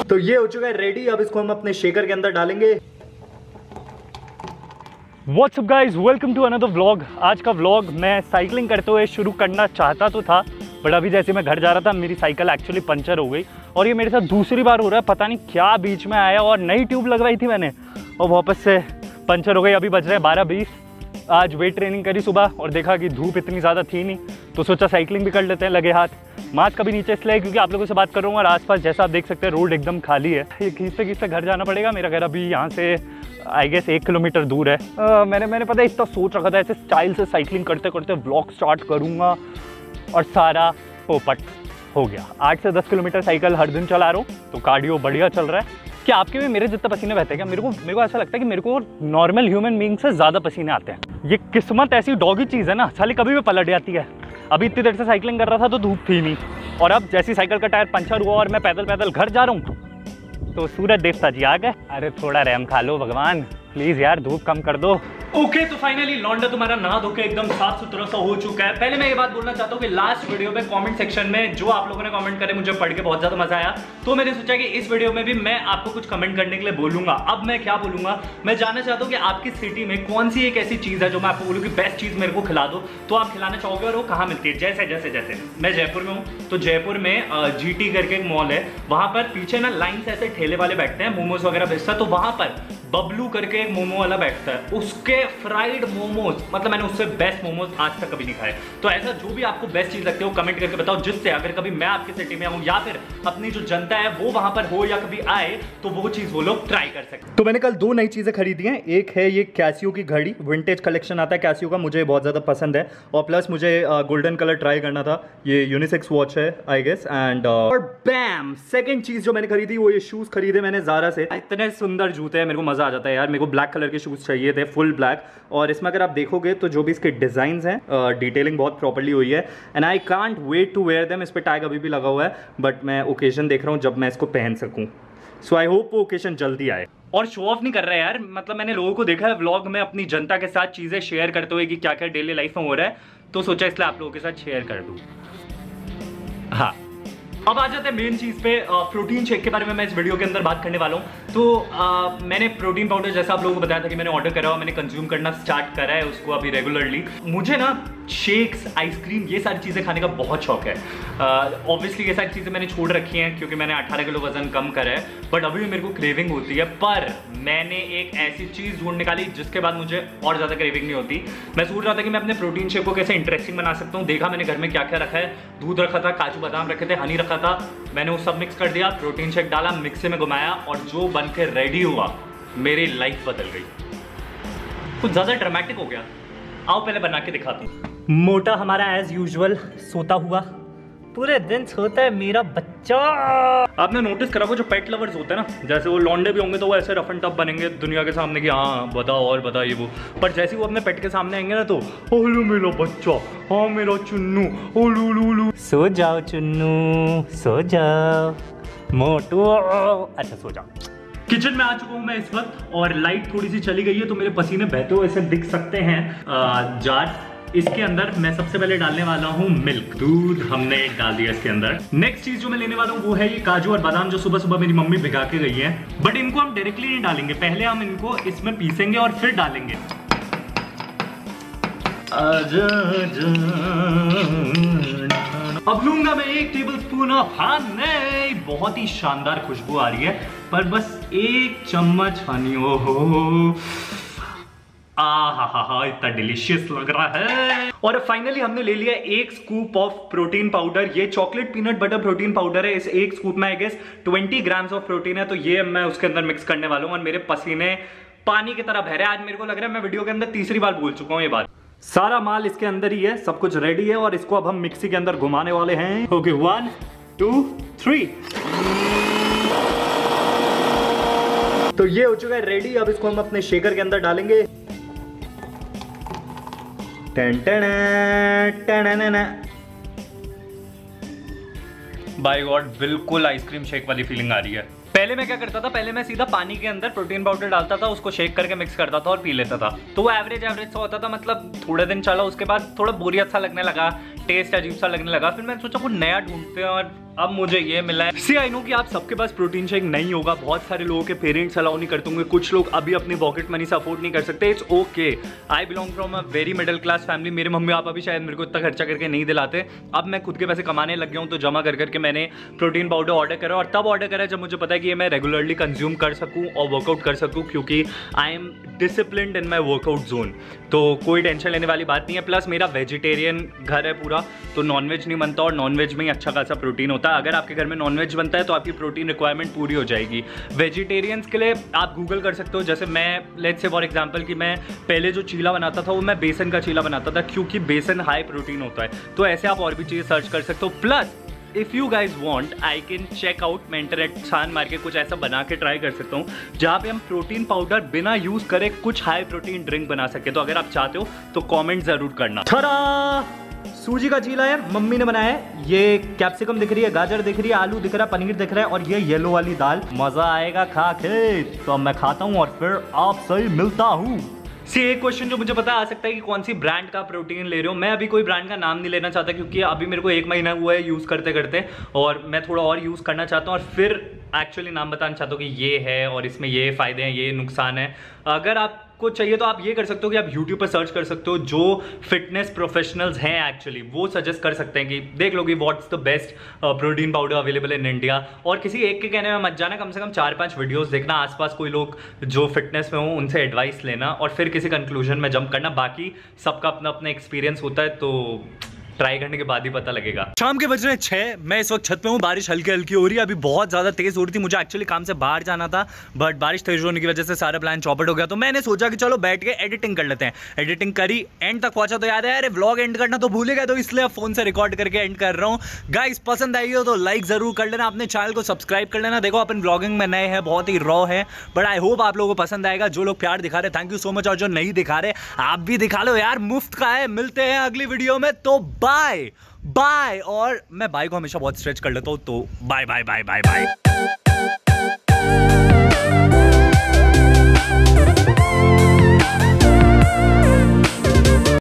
तो ये हो चुका है रेडी, अब इसको हम अपने शेकर के अंदर डालेंगे। What's up guys, welcome to another vlog. आज का व्लॉग मैं साइकिलिंग करते हुए शुरू करना चाहता तो था, बट अभी जैसे मैं घर जा रहा था मेरी साइकिल एक्चुअली पंचर हो गई और ये मेरे साथ दूसरी बार हो रहा है। पता नहीं क्या बीच में आया और नई ट्यूब लगवाई थी मैंने और वापस से पंचर हो गई। अभी बज रहे हैं 12:20। आज वेट ट्रेनिंग करी सुबह और देखा कि धूप इतनी ज़्यादा थी नहीं, तो सोचा साइकिलिंग भी कर लेते हैं लगे हाथ। मास्क कभी नीचे इसलिए क्योंकि आप लोगों से बात कर रहा हूँ और आसपास जैसा आप देख सकते हैं रोड एकदम खाली है। ये खींचते घर जाना पड़ेगा। मेरा घर अभी यहाँ से आई गेस 1 किलोमीटर दूर है। मैंने पता है इतना सोच रखा था ऐसे स्टाइल से साइकिलिंग करते करते व्लॉग स्टार्ट करूँगा और सारा पोपट हो गया। 8 से 10 किलोमीटर साइकिल हर दिन चला रहा हूँ, तो कार्डियो बढ़िया चल रहा है। क्या आपके भी मेरे जितना पसीने बहते हैं क्या? मेरे को ऐसा लगता है कि मेरे को नॉर्मल ह्यूमन बीइंग से ज़्यादा पसीने आते हैं। ये किस्मत ऐसी डॉगी चीज़ है ना, साली कभी भी पलट जाती है। अभी इतनी देर से साइकिलिंग कर रहा था तो धूप थी नहीं, और अब जैसी साइकिल का टायर पंचर हुआ और मैं पैदल घर जा रहा हूँ तो सूरज देवता जी आ गए। अरे थोड़ा रहम खा लो भगवान, प्लीज़ यार धूप कम कर दो। ओके, तो फाइनली लौंडा तुम्हारा नहा धो के एकदम साफ सुथरा सा हो चुका है। पहले मैं ये बात बोलना चाहता हूँ कि लास्ट वीडियो में कमेंट सेक्शन में जो आप लोगों ने कमेंट करे मुझे पढ़ के बहुत ज्यादा मजा आया, तो मैंने सोचा कि इस वीडियो में भी मैं आपको कुछ कमेंट करने के लिए बोलूंगा। अब मैं क्या बोलूंगा, मैं जानना चाहता हूँ कि आपकी सिटी में कौन सी एक ऐसी चीज है जो मैं आपको बोलूँ कि बेस्ट चीज मेरे को खिला दो, तो आप खिलाना चाहोगे और वो कहाँ मिलती है। जैसे मैं जयपुर में हूँ, तो जयपुर में GT करके एक मॉल है, वहां पर पीछे ना लाइन से ऐसे ठेले वाले बैठते हैं, मोमोज वगैरह बेचता है, तो वहां पर बबलू करके एक मोमो वाला बैठता है, उसके फ्राइड मोमोज, मतलब मैंने उससे बेस्ट मोमोज आज तक कभी नहीं खाए। तो ऐसा जो भी आपको बेस्ट चीज लगती है वो कमेंट करके बताओ, जिससे अगर कभी मैं आपकी सिटी में आऊं या फिर अपनी जो जनता है वो वहां पर हो या कभी आए तो वो चीज वो लोग ट्राई कर सकते। तो मैंने कल 2 नई चीजें खरीदी हैं। एक है ये कैसियो की घड़ी, विंटेज कलेक्शन आता है कैसियो का, मुझे बहुत ज्यादा पसंद है, और प्लस मुझे गोल्डन कलर ट्राई करना था। ये यूनिसेक्स वॉच है आई गेस। एंड और बैम, सेकंड चीज जो मैंने खरीदी वो ये शूज खरीदे मैंने ज़ारा से। इतने सुंदर जूते हैं, मेरे को मजा आ जाता है यार। मेरे को ब्लैक कलर के शूज चाहिए थे, फुल ब्लैक, और इसमें अगर आप देखोगे तो जो भी इसके डिजाइन हैं, डिटेलिंग बहुत प्रॉपर्ली हुई है, and I can't wait to wear them. इस पर टैग अभी भी लगा हुआ है, बट मैं ओकेजन देख रहा हूँ जब मैं इसको पहन सकूँ। सो आई होप वो ओकेजन जल्दी आए। और शो ऑफ नहीं कर रहा है यार, मतलब मैंने लोगों को देखा है व्लॉग में अपनी जनता के साथ चीजें शेयर करते हुए कि क्या क्या डेली लाइफ में हो रहा है, तो सोचा इसलिए आप लोगों के साथ शेयर कर दूं। हाँ, अब आ जाते हैं मेन चीज पे। प्रोटीन शेक के बारे में मैं इस वीडियो के अंदर बात करने वाला हूँ। तो मैंने प्रोटीन पाउडर, जैसा आप लोगों को बताया था कि मैंने ऑर्डर करा और मैंने कंज्यूम करना स्टार्ट करा है उसको अभी रेगुलरली। मुझे ना शेक्स, आइसक्रीम, ये सारी चीज़ें खाने का बहुत शौक है। ऑब्वियसली ये सारी चीज़ें मैंने छोड़ रखी हैं क्योंकि मैंने 18 किलो वजन कम करा है, बट अभी भी मेरे को क्रेविंग होती है। पर मैंने एक ऐसी चीज़ ढूंढ निकाली जिसके बाद मुझे और ज़्यादा क्रेविंग नहीं होती। मैं सोच रहा था कि मैं अपने प्रोटीन शेक को कैसे इंटरेस्टिंग बना सकता हूँ। देखा मैंने घर में क्या क्या रखा है, दूध रखा था, काजू बादाम रखे थे, हनी रखा था, मैंने वो सब मिक्स कर दिया, प्रोटीन शेक डाला, मिक्सी में घुमाया और जो बन के रेडी हुआ, मेरी लाइफ बदल गई। कुछ ज़्यादा ड्रामेटिक हो गया, आओ पहले बना के दिखाता हूँ। मोटा हमारा एज यूजुअल सोता हुआ, पूरे दिन सोता है मेरा बच्चा। आपने नोटिस करा वो जो पेट लवर्स होते हैं ना, जैसे वो लौंडे भी होंगे तो वो ऐसे रफ एंड टफ बनेंगे दुनिया के सामने कि हाँ बताओ और बताइए वो, पर जैसे ही वो अपने पेट के सामने आएंगे ना तो ओलू मेरा बच्चा, हाँ मेरा चुन्नू, ओलू लू। सो जाओ चुन्नू, सो जाओ मोटू, अच्छा सो जाओ। किचन में आ चुका हूँ मैं इस वक्त और लाइट थोड़ी सी चली गई है तो मेरे पसीने बहते हुए ऐसे दिख सकते हैं। जार, इसके अंदर मैं सबसे पहले डालने वाला हूँ मिल्क, दूध हमने डाल दिया इसके अंदर। नेक्स्ट चीज जो मैं लेने वाला हूँ वो है ये काजू और बादाम, जो सुबह सुबह मेरी मम्मी भिगा के गई है, बट इनको हम डायरेक्टली नहीं डालेंगे, पहले हम इनको इसमें पीसेंगे और फिर डालेंगे। अब लूंगा मैं 1 टेबलस्पून ऑफ हनी, बहुत ही शानदार खुशबू आ रही है, पर बस 1 चम्मच हनी। ओहो आहा, इतना डिलीशियस लग रहा है। और फाइनली हमने ले लिया 1 स्कूप ऑफ प्रोटीन पाउडर। ये chocolate peanut butter protein powder है। इस 1 स्कूप में I guess 20 grams of protein है, तो ये मैं उसके अंदर मिक्स करने वाला हूँ और मेरे पसीने पानी की तरह बह रहे हैं। आज मेरे को लग रहा है मैं वीडियो के अंदर तीसरी बार बोल चुका हूँ ये बात। सारा माल इसके अंदर ही है, सब कुछ रेडी है और इसको अब हम मिक्सी के अंदर घुमाने वाले हैं। ओके 1 2 3। तो ये हो चुका है रेडी, अब इसको हम अपने शेकर के अंदर डालेंगे। बाय गॉड, बिल्कुल आइसक्रीम शेक वाली फीलिंग आ रही है। पहले मैं क्या करता था, पहले मैं सीधा पानी के अंदर प्रोटीन पाउडर डालता था, उसको शेक करके मिक्स करता था और पी लेता था, तो वो एवरेज सा होता था। मतलब थोड़े दिन चला, उसके बाद थोड़ा बोरियत सा लगने लगा, टेस्ट अजीब सा लगने लगा। फिर मैंने सोचा कुछ नया ढूंढते हैं और अब मुझे ये मिला है। सी आई नो कि आप सबके पास प्रोटीन शेक नहीं होगा, बहुत सारे लोगों के पेरेंट्स अलाउ नहीं करते होंगे, कुछ लोग अभी अपनी पॉकेट मनी से अफोर्ड नहीं कर सकते। It's okay, I belong from a very middle class family. मेरे मम्मी पापा भी शायद मेरे को इतना खर्चा करके नहीं दिलाते। अब मैं खुद के पैसे कमाने लग गया हूँ, तो जमा कर करके मैंने प्रोटीन पाउडर ऑर्डर करा, और तब ऑर्डर करा जब मुझे पता है कि ये मैं रेगुलरली कंज्यूम कर सकूँ और वर्कआउट कर सकूँ, क्योंकि I am disciplined in my workout zone. तो कोई टेंशन लेने वाली बात नहीं है। प्लस मेरा वेजिटेरियन घर है पूरा, तो नॉनवेज नहीं बनता, और नॉनवेज में ही अच्छा खासा प्रोटीन होता है। अगर आपके घर में नॉनवेज बनता है तो आपकी प्रोटीन रिक्वायरमेंट पूरी हो जाएगी। वेजिटेरियंस के लिए आप गूगल कर सकते हो। जैसे मैं लेट्स से फॉर एग्जांपल कि मैं पहले जो चीला बनाता था वो मैं बेसन का चीला बनाता था, क्योंकि बेसन हाई प्रोटीन होता है। तो ऐसे आप और भी चीज़ें सर्च कर सकते हो। Plus if you guys want I can check out, मैं इंटरनेट छान मार के कुछ ऐसा बना के ट्राई कर सकता हूँ जहाँ पे हम प्रोटीन पाउडर बिना यूज़ करे कुछ हाई प्रोटीन ड्रिंक बना सके। तो अगर आप चाहते हो तो कमेंट ज़रूर करना। सूजी का चीला है, मम्मी ने बनाया है। ये कैप्सिकम दिख रही है, गाजर दिख रही है, आलू दिख रहा है, पनीर दिख रहा है, और ये येलो वाली दाल। मजा आएगा खा के। तो अब मैं खाता हूँ और फिर आपसे मिलता हूँ। एक क्वेश्चन जो मुझे पता आ सकता है कि कौन सी ब्रांड का प्रोटीन ले रहे हो। मैं अभी कोई ब्रांड का नाम नहीं लेना चाहता, क्योंकि अभी मेरे को 1 महीना हुआ है यूज़ करते करते, और मैं थोड़ा और यूज़ करना चाहता हूँ और फिर एक्चुअली नाम बताना चाहता हूँ कि ये है और इसमें ये फ़ायदे हैं, ये नुकसान है। अगर आपको चाहिए तो आप ये कर सकते हो कि आप YouTube पर सर्च कर सकते हो, जो फिटनेस प्रोफेशनल्स हैं एक्चुअली वो सजेस्ट कर सकते हैं कि देख लो कि what's the best protein powder available in India. और किसी एक के कहने में मत जाना, कम से कम 4-5 वीडियोस देखना, आसपास कोई लोग जो फिटनेस में हो उनसे एडवाइस लेना, और फिर किसी कंक्लूजन में जंप करना। बाकी सबका अपना अपना एक्सपीरियंस होता है, तो ट्राई करने के बाद ही पता लगेगा। शाम के बज रहे 6, मैं इस वक्त छत पे हूँ। बारिश हल्की हल्की हो रही है, अभी बहुत ज़्यादा तेज़ हो रही थी। मुझे एक्चुअली काम से बाहर जाना था, बट बारिश तेज होने की वजह से सारा प्लान चौपट हो गया। तो मैंने सोचा कि चलो बैठ के एडिटिंग कर लेते हैं। एडिटिंग करी, एंड तक पहुंचा तो याद है अरे व्लॉग एंड करना तो भूल गया, तो इसलिए अब फोन से रिकॉर्ड करके एंड कर रहा हूँ। गाइस पसंद आई हो तो लाइक ज़रूर कर लेना, अपने चैनल को सब्सक्राइब कर लेना। देखो अपन ब्लॉगिंग में नए हैं, बहुत ही रॉ है, बट आई होप आप लोगों को पसंद आएगा। जो लोग प्यार दिखा रहे थैंक यू सो मच, और जो नहीं दिखा रहे आप भी दिखा लो यार, मुफ्त का है। मिलते हैं अगली वीडियो में, तो बाय बाय। और मैं बाय को हमेशा बहुत स्ट्रेच कर लेता हूँ, तो bye bye bye bye bye.